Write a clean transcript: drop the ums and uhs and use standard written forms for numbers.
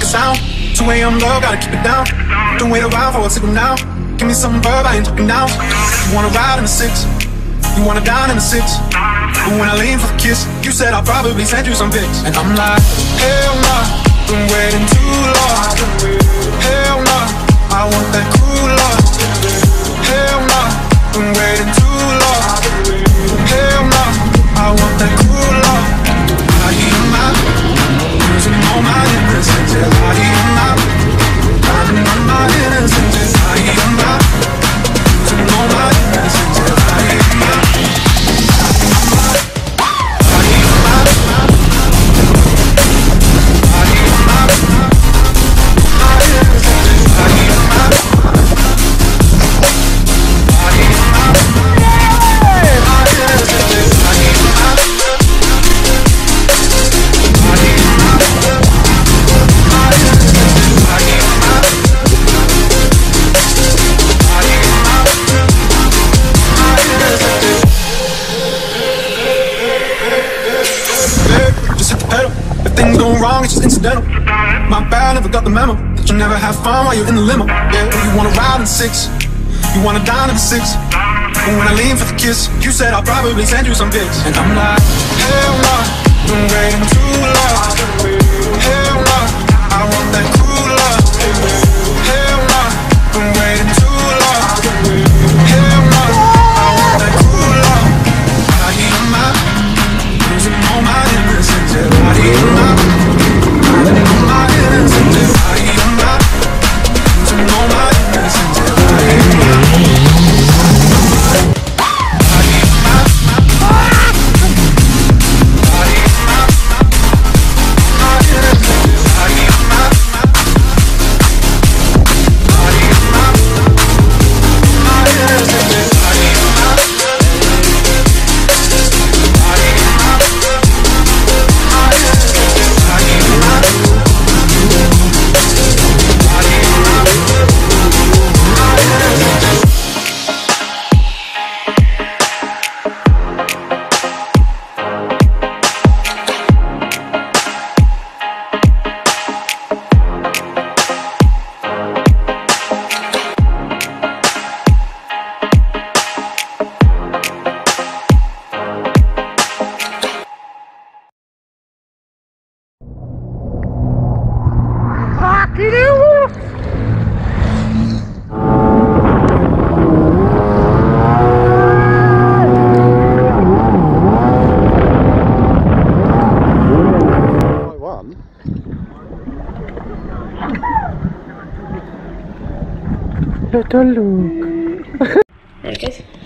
sound. 2 a.m. love, gotta keep it down. Don't wait around for a signal now. Give me some verb, I ain't talking now. You wanna ride in the 6, you wanna dine in the 6. But when I lean for the kiss, you said I'll probably send you some pics. And I'm like, hell nah, been waiting too long. Hell nah, I want that cool love. Hell nah, been waiting too long. Hell nah, I want that cool love. I hear my, losing all my innocence. I hear my, finding all my innocence. I hear my, losing all my innocence. I hear my, I hear my, I hear my, my innocence. I hear my, I hear my, my innocence. I hear my, I hear my, my innocence. I hear my, I hear my, my innocence. Just hit the pedal. If things go wrong, it's just incidental. My bad, never got the memo that you never have fun while you're in the limo. Yeah, you wanna ride in the 6, you wanna dine in the 6. But when I lean for the kiss, you said I'll probably send you some pics. And I'm like, hell nah, been waiting too long. Hell nah, I want that cool love. Hell nah, been waiting too long. Hell nah, I want that cool love. I hear my, losing all my innocence. I hear my, finding all my innocence. I hear my, losing all my innocence. I hear my, I hear my, I hear my, my innocence. I hear my, I hear my, my innocence. I hear my, I hear my, my innocence. I hear my, I hear my, my innocence. Little Luke.